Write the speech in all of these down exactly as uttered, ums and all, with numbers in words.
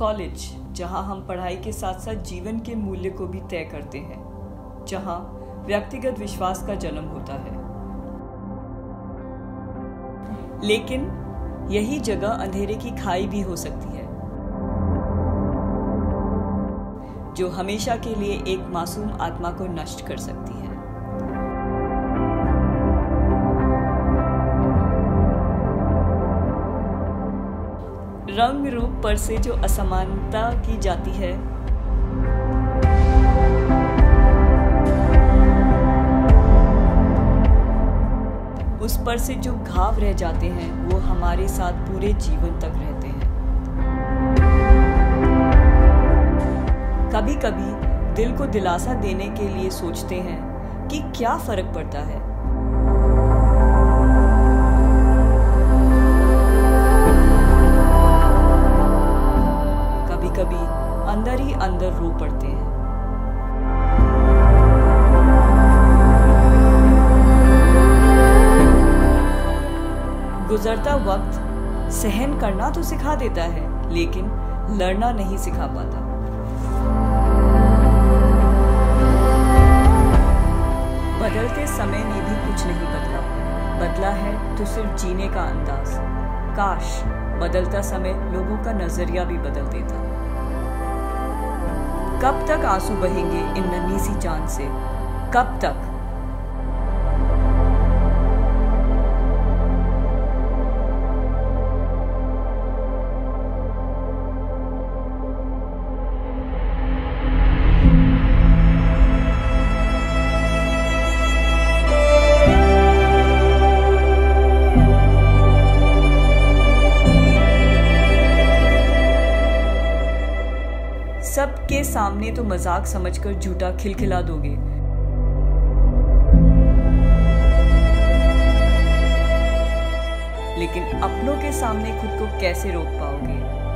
College, जहां हम पढ़ाई के साथ साथ जीवन के मूल्य को भी तय करते हैं, जहां व्यक्तिगत विश्वास का जन्म होता है। लेकिन यही जगह अंधेरे की खाई भी हो सकती है, जो हमेशा के लिए एक मासूम आत्मा को नष्ट कर सकती है। रंग रूप पर से जो असमानता की जाती है, उस पर से जो घाव रह जाते हैं, वो हमारे साथ पूरे जीवन तक रहते हैं। कभी कभी दिल को दिलासा देने के लिए सोचते हैं कि क्या फर्क पड़ता है। कभी कभी अंदर ही अंदर रो पड़ते हैं। गुजरता वक्त सहन करना तो सिखा देता है, लेकिन लड़ना नहीं सिखा पाता। बदलते समय ने भी कुछ नहीं बदला, बदला है तो सिर्फ जीने का अंदाज। काश बदलता समय लोगों का नजरिया भी बदल देता। कब तक आंसू बहेंगे इन नन्ही सी जान से, कब तक? सबके सामने तो मजाक समझकर झूठा खिलखिला दोगे, लेकिन अपनों के सामने खुद को कैसे रोक पाओगे?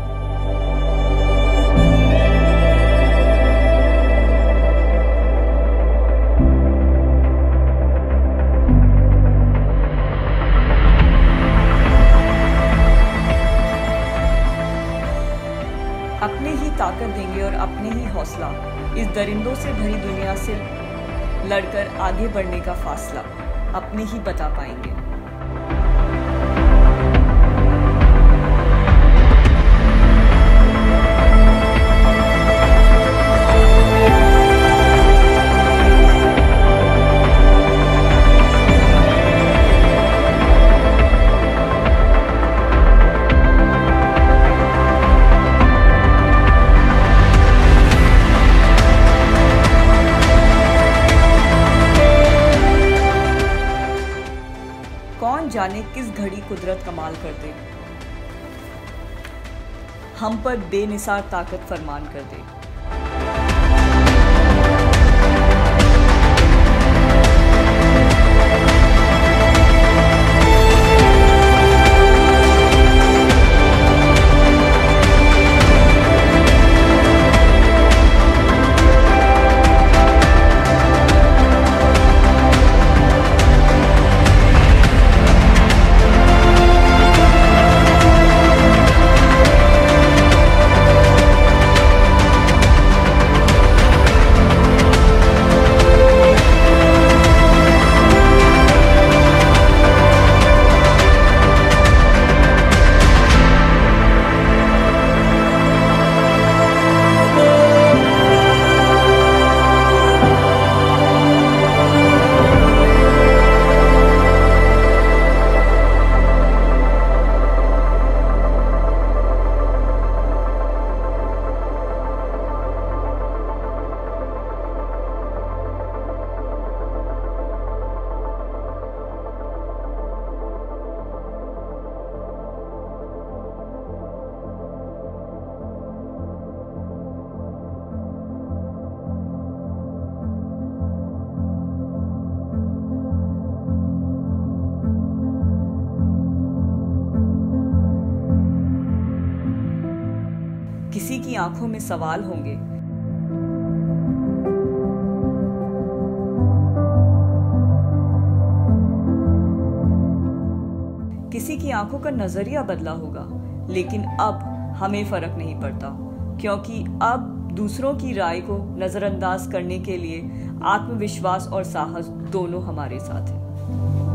अपने ही ताकत देंगे और अपने ही हौसला इस दरिंदों से भरी दुनिया से लड़कर आगे बढ़ने का फासला अपने ही बता पाएंगे। जाने किस घड़ी कुदरत कमाल कर दे, हम पर बेनिसार ताकत फरमान कर दे। किसी की आंखों में सवाल होंगे, किसी की आंखों का नजरिया बदला होगा, लेकिन अब हमें फर्क नहीं पड़ता। क्योंकि अब दूसरों की राय को नज़रअंदाज करने के लिए आत्मविश्वास और साहस दोनों हमारे साथ हैं।